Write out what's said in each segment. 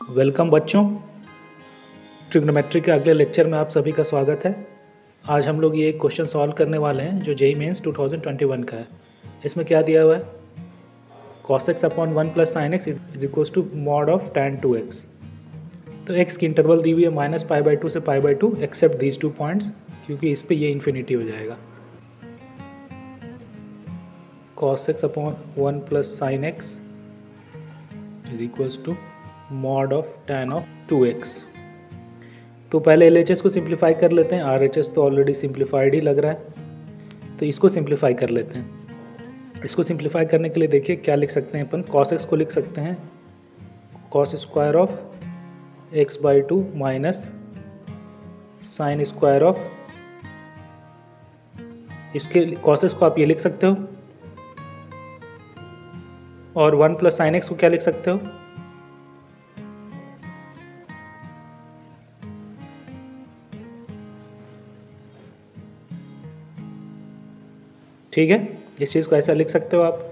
Welcome बच्चों, trigonometry के अगले लेक्चर में आप सभी का स्वागत है। आज हम लोग ये एक क्वेश्चन सॉल्व करने वाले हैं जो जेईई मेंस 2021 का है। इसमें क्या दिया हुआ है, cos x upon 1 plus sine x is equals to mod of tan 2x। तो x की इंटरवल दी हुई है -π/2 से π/2 एक्सेप्ट दीज टू पॉइंट्स, क्योंकि इस पे ये इन्फिनिटी हो जाएगा। cos x upon 1 plus sine x is equals to mod of tan of 2x। तो पहले LHS को सिंप्लीफाई कर लेते हैं। RHS तो ऑलरेडी सिंप्लीफाइड ही लग रहा है, तो इसको सिंप्लीफाई कर लेते हैं। इसको सिंप्लीफाई करने के लिए देखिए क्या लिख सकते हैं अपन। cos x को लिख सकते हैं cos square of x/2 minus sine square of, इसके cos x को आप ये लिख सकते हो, और 1 प्लस साइन एक्स को क्या लिख सकते हो, ठीक है। इस चीज़ को ऐसा लिख सकते हो आप।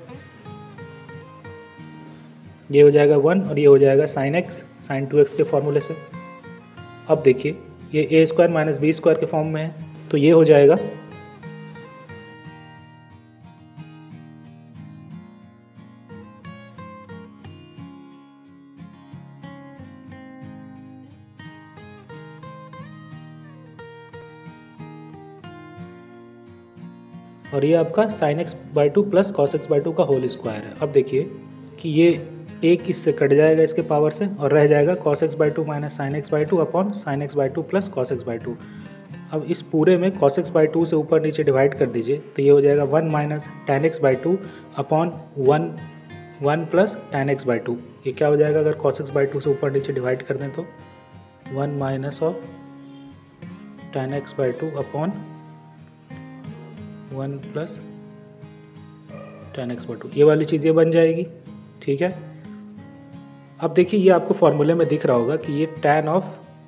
ये हो जाएगा 1 और ये हो जाएगा साइन एक्स, साइन 2x के फॉर्मूले से। अब देखिए ये a square minus B square के फॉर्म में है, तो ये हो जाएगा और ये आपका sign x/2 plus cos x/2 का होल स्क्वायर है। अब देखिए कि ये एक इससे कट जाएगा इसके पावर से और रह जाएगा cos x/2 minus sine x/2 upon sine x/2 plus cos x/2। अब इस पूरे में cos x/2 से ऊपर नीचे डिवाइड कर दीजिए, तो ये हो जाएगा 1 minus tan x/2 upon 1 plus tan x/2। ये क्या हो जाएगा अगर cos x/2 से ऊपर नीचे डिवाइड कर दें तो 1 minus of tan x/2 upon 1 plus tan x/2। ये वाली चीज़ ये बन जाएगी, ठीक है। अब देखिए ये आपको फॉर्मूले में दिख रहा होगा कि ये tan ऑफ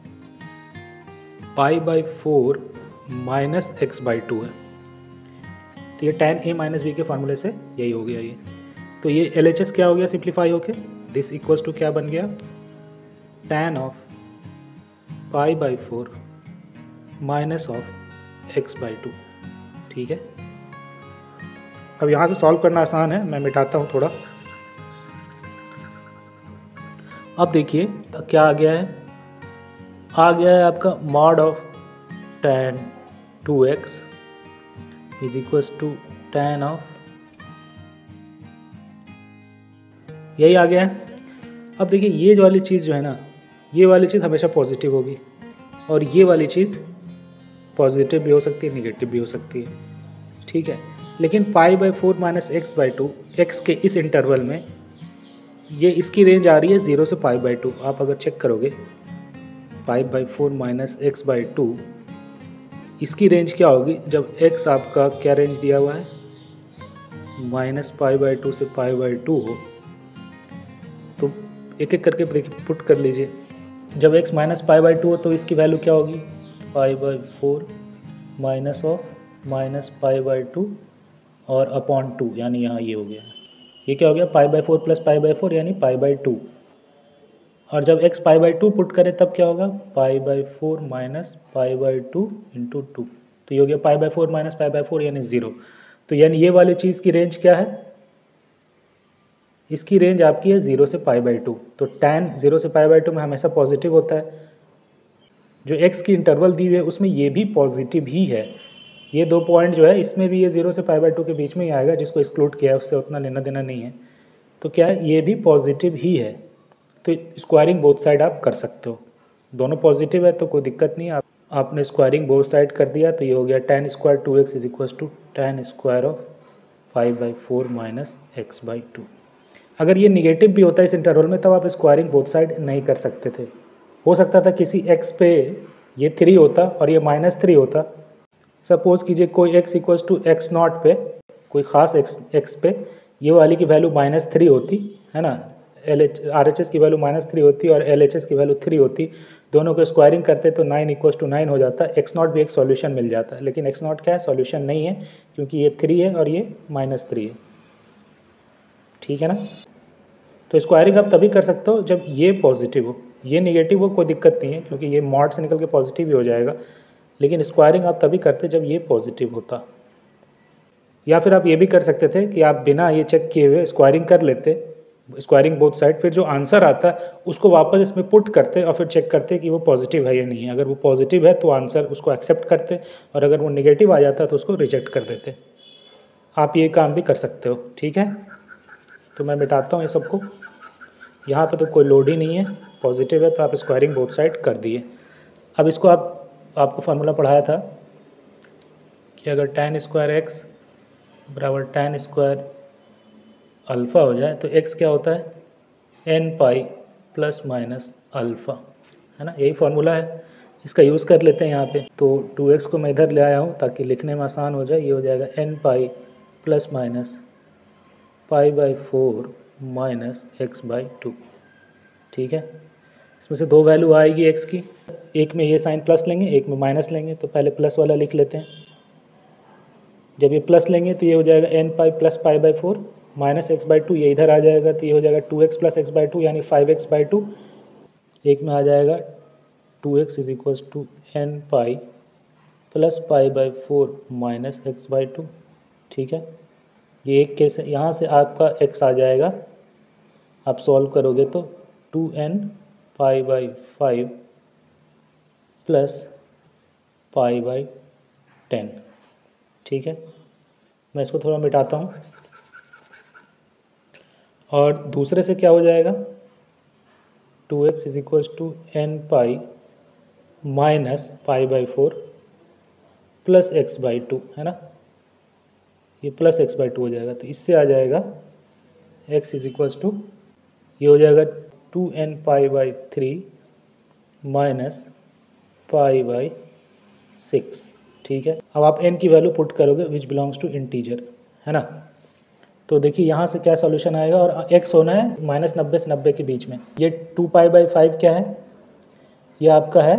π/4 माइनस x/2 है, तो ये tan a माइनस बी के फॉर्मूले से यही हो गया ये। तो ये LHS क्या हो गया सिंप्लीफाई होके, दिस इक्वल्स टू क्या बन गया, tan of π/4 minus of x/2, ठीक है। अब यहाँ से सॉल्व करना आसान है, मैं मिटाता हूँ थोड़ा। अब देखिए क्या आ गया है आपका mod of tan 2x is equals to tan of, यही आ गया है। अब देखिए ये वाली चीज़ जो है ना, ये वाली चीज़ हमेशा पॉजिटिव होगी और ये वाली चीज़ पॉजिटिव भी हो सकती है, निगेटिव भी हो सकती है, ठीक है। लेकिन π/4 माइनस x/2 x के इस इंटरवल में ये इसकी रेंज आ रही है 0 से π/2। आप अगर चेक करोगे π/4 माइनस x/2 इसकी रेंज क्या होगी, जब x आपका क्या रेंज दिया हुआ है माइनस π/2 से π/2 हो, तो एक एक करके पुट कर लीजिए। जब x माइनस π/2 हो तो इसकी वैल्यू क्या होगी, π/4 माइनस ऑफ माइनस π/2 और अपॉन 2, यानी यहाँ ये हो गया, ये क्या हो गया π/4 प्लस π/4 यानी π/2। और जब x π/2 पुट करें तब क्या होगा, π/4 माइनस π/2 इंटू 2, तो ये हो गया π/4 माइनस π/4 यानी 0। तो यानी ये वाली चीज़ की रेंज क्या है, इसकी रेंज आपकी है 0 से π/2। तो tan 0 से π/2 में हमेशा पॉजिटिव होता है। जो x की इंटरवल दी हुई है उसमें ये भी पॉजिटिव ही है। ये दो पॉइंट जो है इसमें भी ये 0 से π/2 के बीच में ही आएगा, जिसको एक्सक्लूड किया है उससे उतना लेना देना नहीं है। तो क्या है, ये भी पॉजिटिव ही है। तो स्क्वायरिंग बोथ साइड आप कर सकते हो, दोनों पॉजिटिव है तो कोई दिक्कत नहीं है। आपने स्क्वायरिंग बोथ साइड कर दिया तो ये हो गया tan square 2x is equal to tan square of 5/4 minus x/2। अगर ये निगेटिव भी होता है इस इंटरवल में तब आप स्क्वायरिंग बोथ साइड नहीं कर सकते थे। हो सकता था किसी x पे ये 3 होता और ये -3 होता। सपोज कीजिए कोई x इक्वल्स टू x0 पे, कोई ख़ास x पे ये वाली की वैल्यू -3 होती है ना, RHS की वैल्यू -3 होती और LHS की वैल्यू 3 होती, दोनों को स्क्वायरिंग करते तो 9 इक्वल्स टू 9 हो जाता, x0 भी एक सॉल्यूशन मिल जाता। लेकिन x0 क्या है, सॉल्यूशन नहीं है, क्योंकि ये 3 है और ये -3 है, ठीक है ना। तो स्क्वायरिंग आप तभी कर सकते हो जब ये पॉजिटिव हो, ये निगेटिव हो कोई दिक्कत नहीं है, क्योंकि ये मॉड से निकल के पॉजिटिव ही हो जाएगा, लेकिन स्क्वायरिंग आप तभी करते जब ये पॉजिटिव होता। या फिर आप ये भी कर सकते थे कि आप बिना ये चेक किए हुए स्क्वायरिंग कर लेते, स्क्वायरिंग बोथ साइड, फिर जो आंसर आता उसको वापस इसमें पुट करते और फिर चेक करते कि वो पॉजिटिव है या नहीं है। अगर वो पॉजिटिव है तो आंसर उसको एक्सेप्ट करते, और अगर वो नेगेटिव आ जाता तो उसको रिजेक्ट कर देते। आप ये काम भी कर सकते हो, ठीक है। तो मैं मिटाता हूँ ये सबको। यहाँ पे तो कोई लोड ही नहीं है, पॉजिटिव है तो आप स्क्वायरिंग बोथ साइड कर दिए। अब इसको आपको फार्मूला पढ़ाया था कि अगर tan स्क्वायर एक्स बराबर tan स्क्वायर अल्फ़ा हो जाए तो x क्या होता है, n pi plus minus alpha, है ना, यही फार्मूला है। इसका यूज़ कर लेते हैं यहाँ पे। तो 2x को मैं इधर ले आया हूँ ताकि लिखने में आसान हो जाए। ये हो जाएगा n pi plus minus pi by 4 minus x by 2, ठीक है। इसमें से दो वैल्यू आएगी x की, एक में ये साइन प्लस लेंगे, एक में माइनस लेंगे। तो पहले प्लस वाला लिख लेते हैं। जब ये प्लस लेंगे तो ये हो जाएगा n pi plus pi by 4 minus x by 2, ये इधर आ जाएगा तो ये हो जाएगा 2x प्लस एक्स बाई 2 यानी 5x बाई 2। एक में आ जाएगा 2x is equals to n pi plus pi by 4 minus x by 2, ठीक है। ये एक केस है। यहाँ से आपका x आ जाएगा, आप सॉल्व करोगे तो 2n pi by 5 plus pi by 10, ठीक है। मैं इसको थोड़ा मिटाता हूँ। और दूसरे से क्या हो जाएगा, 2x is equals to n pi minus pi by 4 plus x by 2, है ना, ये प्लस एक्स बाई 2 हो जाएगा। तो इससे आ जाएगा x इज इक्वल्स टू, ये हो जाएगा 2n pi by 3 minus pi by 6, ठीक है। अब आप n की वैल्यू पुट करोगे विच बिलोंग्स टू इंटीजर, है ना। तो देखिए यहाँ से क्या सॉल्यूशन आएगा, और x होना है -90 से 90 के बीच में। ये 2 पाई बाई 5 क्या है, ये आपका है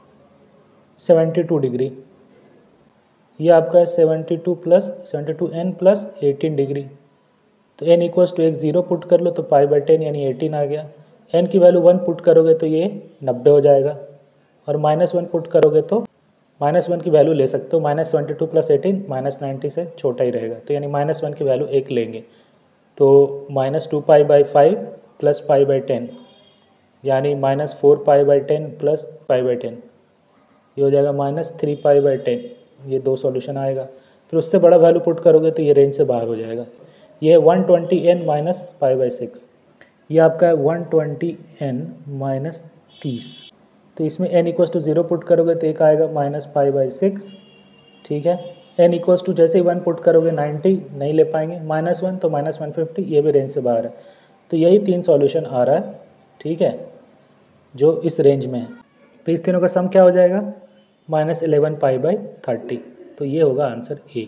72 डिग्री, ये आपका है 72 प्लस 72n प्लस 18 डिग्री। तो n इक्वल्स टू एक 0 पुट कर लो तो पाई बाई 10 यानी 18 आ गया। n की वैल्यू 1 पुट करोगे तो ये 90 हो जाएगा, और -1 पुट करोगे तो -1 की वैल्यू ले सकते हो। -72 प्लस 18 -90 से छोटा ही रहेगा, तो यानी -1 की वैल्यू 1 लेंगे। तो -2 pi by 5 plus pi by 10 यानी -4 pi by 10 plus pi by 10, ये हो जाएगा -3 पाई बाई 10। ये दो सॉल्यूशन आएगा। फिर उससे बड़ा वैल्यू पुट करोगे तो ये रेंज से बाहर हो जाएगा। ये है 120n माइनस पाई बाई 6, ये आपका है 120n माइनस 30। तो इसमें n इक्वल्स टू 0 पुट करोगे तो एक आएगा माइनस पाई बाई 6, ठीक है। n इक्वल्स टू जैसे ही 1 पुट करोगे 90 नहीं ले पाएंगे, -1 तो -150, ये भी रेंज से बाहर है। तो यही 3 सॉल्यूशन आ रहा है, ठीक है, जो इस रेंज में है। तो इस तीनों का सम क्या हो जाएगा, -11 पाई बाई 30। तो ये होगा आंसर ए,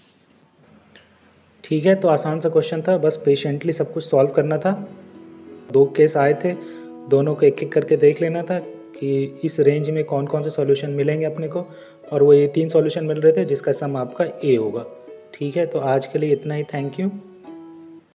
ठीक है। तो आसान सा क्वेश्चन था, बस पेशेंटली सब कुछ सॉल्व करना था। 2 केस आए थे, दोनों को एक एक करके देख लेना था कि इस रेंज में कौन कौन से सॉल्यूशन मिलेंगे अपने को, और वो ये 3 सॉल्यूशन मिल रहे थे जिसका सम आपका ए होगा, ठीक है। तो आज के लिए इतना ही, थैंक यू।